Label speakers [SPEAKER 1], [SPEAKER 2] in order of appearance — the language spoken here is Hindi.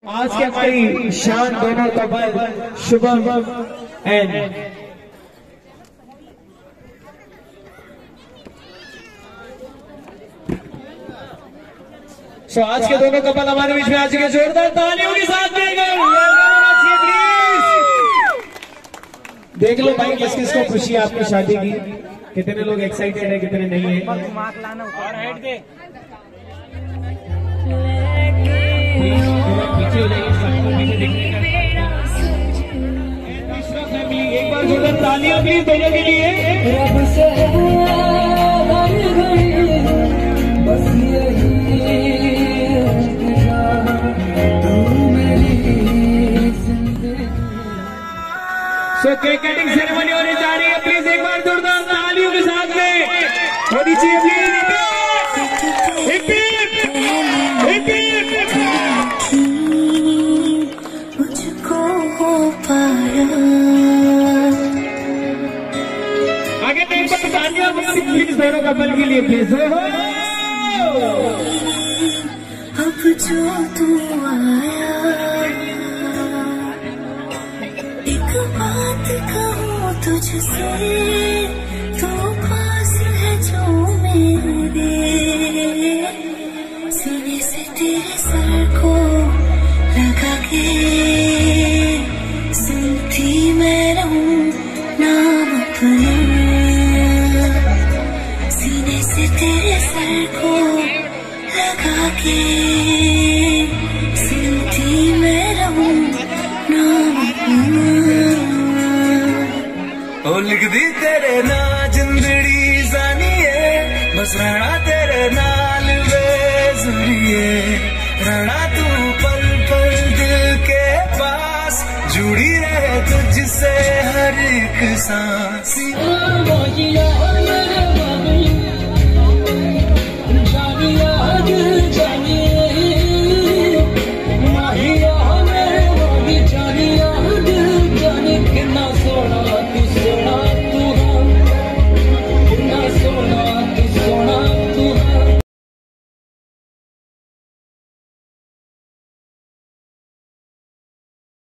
[SPEAKER 1] आज के हमारी शान दोनों कपल शुभम एंड आज के दोनों कपल हमारे बीच में आ चुके, जोरदार तालियों के साथ देख लो भाई किस किस को खुशी है आपकी शादी की, कितने लोग एक्साइटेड है कितने नहीं है। एक बार जोरदार तालियां प्लीज दोनों के लिए। सो केक कटिंग सेरेमनी होने जा रही है, प्लीज एक बार जोरदार तालियों के साथ में होनी चाहिए प्लीज।
[SPEAKER 2] मुझको हो पाया
[SPEAKER 1] आगे एक बार तालियां प्लीज दोनों कपल के लिए प्लीज।
[SPEAKER 2] अब जो तू आया एक बात कहूँ तुझसे, तू पास है जो मेरे, सीने से तेरे सर को लगा के सुनती मैं रहूं नाम अपना, सीने से तेरे सर को लगा के सुनती मैं रहूं नाम अपना।
[SPEAKER 3] ओ लिख दी तेरे ना जिंदड़ी जानिए, बस रहना तेरे नाल बेजुरिए, रहना तू पल पल दिल के पास, जुड़ी रहे तुझसे हर एक सांस।